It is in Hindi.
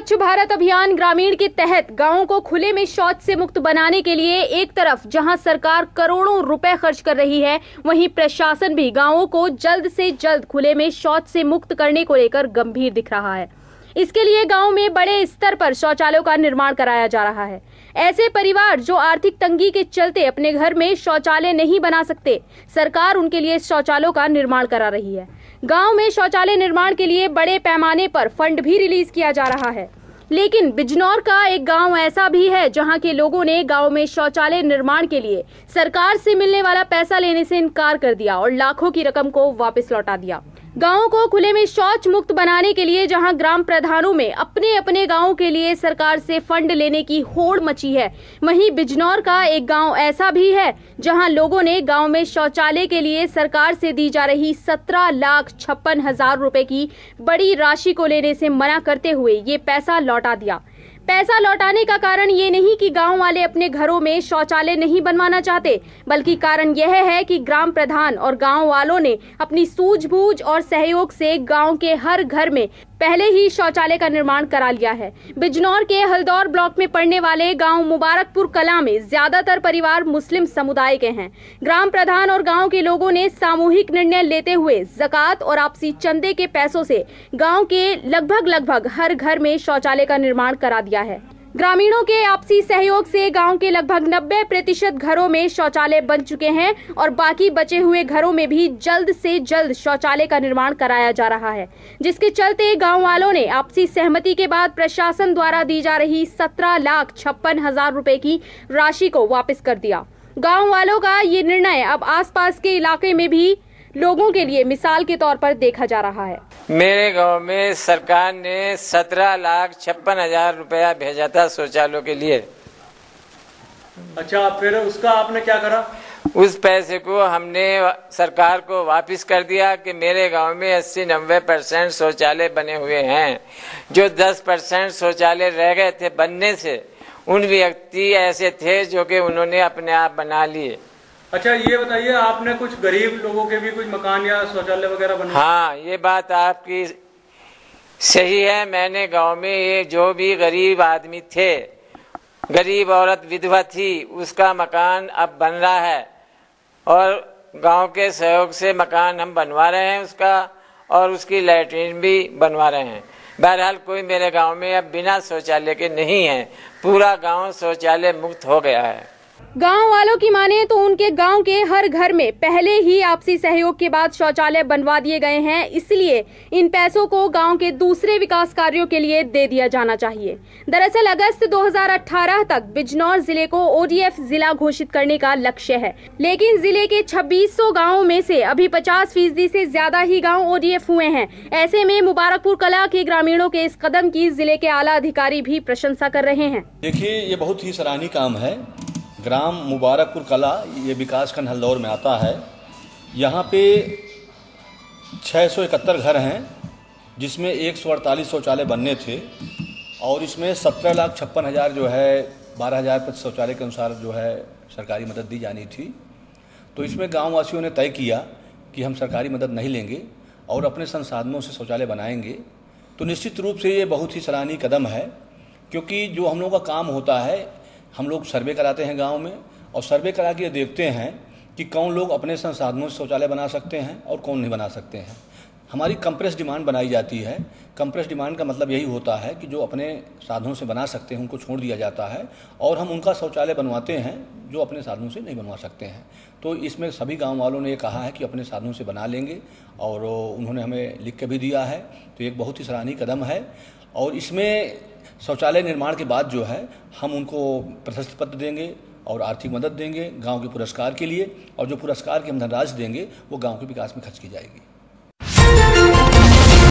स्वच्छ भारत अभियान ग्रामीण के तहत गांवों को खुले में शौच से मुक्त बनाने के लिए एक तरफ जहां सरकार करोड़ों रुपए खर्च कर रही है, वहीं प्रशासन भी गांवों को जल्द से जल्द खुले में शौच से मुक्त करने को लेकर गंभीर दिख रहा है। इसके लिए गांव में बड़े स्तर पर शौचालयों का निर्माण कराया जा रहा है। ऐसे परिवार जो आर्थिक तंगी के चलते अपने घर में शौचालय नहीं बना सकते, सरकार उनके लिए शौचालयों का निर्माण करा रही है। गांव में शौचालय निर्माण के लिए बड़े पैमाने पर फंड भी रिलीज किया जा रहा है। लेकिन बिजनौर का एक गांव ऐसा भी है जहां के लोगों ने गांव में शौचालय निर्माण के लिए सरकार से मिलने वाला पैसा लेने से इनकार कर दिया और लाखों की रकम को वापस लौटा दिया। गांवों को खुले में शौच मुक्त बनाने के लिए जहां ग्राम प्रधानों में अपने अपने गांव के लिए सरकार से फंड लेने की होड़ मची है, वहीं बिजनौर का एक गांव ऐसा भी है जहां लोगों ने गांव में शौचालय के लिए सरकार से दी जा रही 17,56,000 रुपए की बड़ी राशि को लेने से मना करते हुए ये पैसा लौटा दिया। पैसा लौटाने का कारण ये नहीं कि गांव वाले अपने घरों में शौचालय नहीं बनवाना चाहते, बल्कि कारण यह है कि ग्राम प्रधान और गांव वालों ने अपनी सूझबूझ और सहयोग से गांव के हर घर में पहले ही शौचालय का निर्माण करा लिया है। बिजनौर के हल्दौर ब्लॉक में पड़ने वाले गांव मुबारकपुर कला में ज्यादातर परिवार मुस्लिम समुदाय के हैं। ग्राम प्रधान और गांव के लोगों ने सामूहिक निर्णय लेते हुए ज़कात और आपसी चंदे के पैसों से गांव के लगभग हर घर में शौचालय का निर्माण करा दिया है। ग्रामीणों के आपसी सहयोग से गांव के लगभग 90% घरों में शौचालय बन चुके हैं और बाकी बचे हुए घरों में भी जल्द से जल्द शौचालय का निर्माण कराया जा रहा है, जिसके चलते गांव वालों ने आपसी सहमति के बाद प्रशासन द्वारा दी जा रही 17,56,000 रुपए की राशि को वापस कर दिया। गाँव वालों का ये निर्णय अब आसपास के इलाके में भी लोगों के लिए मिसाल के तौर पर देखा जा रहा है। मेरे गांव में सरकार ने 17,56,000 रुपया भेजा था शौचालयों के लिए। अच्छा, फिर उसका आपने क्या करा? उस पैसे को हमने सरकार को वापस कर दिया कि मेरे गांव में 80-90% शौचालय बने हुए हैं। जो 10% शौचालय रह गए थे बनने से, उन व्यक्ति ऐसे थे जो कि उन्होंने अपने आप बना लिए। अच्छा, ये बताइए, आपने कुछ गरीब लोगों के भी कुछ मकान या शौचालय वगैरह बनवाए? हाँ, ये बात आपकी सही है। मैंने गांव में ये जो भी गरीब आदमी थे, गरीब औरत विधवा थी, उसका मकान अब बन रहा है और गांव के सहयोग से मकान हम बनवा रहे हैं उसका, और उसकी लैट्रिन भी बनवा रहे हैं। बहरहाल कोई मेरे गांव में अब बिना शौचालय के नहीं है। पूरा गांव शौचालय मुक्त हो गया है। गांव वालों की माने तो उनके गांव के हर घर में पहले ही आपसी सहयोग के बाद शौचालय बनवा दिए गए हैं, इसलिए इन पैसों को गांव के दूसरे विकास कार्यों के लिए दे दिया जाना चाहिए। दरअसल अगस्त 2018 तक बिजनौर जिले को ODF जिला घोषित करने का लक्ष्य है, लेकिन जिले के 2600 गाँवों में से अभी 50% से ज्यादा ही गाँव ODF हुए हैं। ऐसे में मुबारकपुर कला के ग्रामीणों के इस कदम की जिले के आला अधिकारी भी प्रशंसा कर रहे हैं। देखिए, ये बहुत ही सराहनीय काम है। ग्राम मुबारकपुर कला ये विकासखंड हल्दौर में आता है। यहाँ पे 671 घर हैं, जिसमें 148 शौचालय बनने थे और इसमें 17,56,000 जो है 12,000 प्रति शौचालय के अनुसार जो है सरकारी मदद दी जानी थी। तो इसमें गाँव वासियों ने तय किया कि हम सरकारी मदद नहीं लेंगे और अपने संसाधनों से शौचालय बनाएंगे। तो निश्चित रूप से ये बहुत ही सराहनीय कदम है, क्योंकि जो हम लोगों का काम होता है, हम लोग सर्वे कराते हैं गांव में और सर्वे करा के देखते हैं कि कौन लोग अपने संसाधनों से शौचालय बना सकते हैं और कौन नहीं बना सकते हैं। हमारी कंप्रेस डिमांड बनाई जाती है। कंप्रेस डिमांड का मतलब यही होता है कि जो अपने साधनों से बना सकते हैं उनको छोड़ दिया जाता है और हम उनका शौचालय बनवाते हैं जो अपने साधनों से नहीं बनवा सकते हैं। तो इसमें सभी गाँव वालों ने ये कहा है कि अपने साधनों से बना लेंगे और उन्होंने हमें लिख के भी दिया है। तो एक बहुत ही सराहनीय कदम है और इसमें शौचालय निर्माण के बाद जो है हम उनको प्रशस्ति पत्र देंगे और आर्थिक मदद देंगे गांव के पुरस्कार के लिए, और जो पुरस्कार की हम धनराशि देंगे वो गांव के विकास में खर्च की जाएगी।